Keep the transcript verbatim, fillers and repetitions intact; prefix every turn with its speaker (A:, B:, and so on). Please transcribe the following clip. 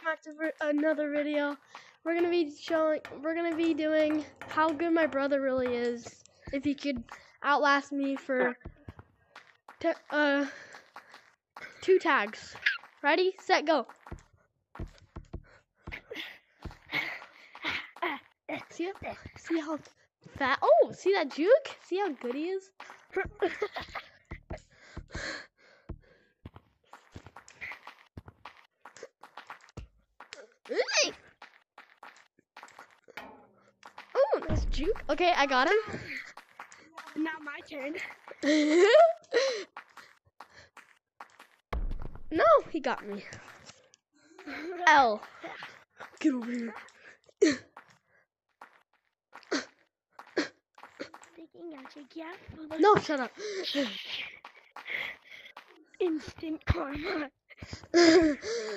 A: back to ver- another video. We're gonna be showing, we're gonna be doing how good my brother really is. If he could outlast me for t uh two tags. Ready, set, go. See, see how fat? Oh, see that juke? See how good he is? Oh, that's juke. Okay, I got him.
B: Now my turn.
A: No, he got me. L. Get over here. No, shut up.
B: Instant karma.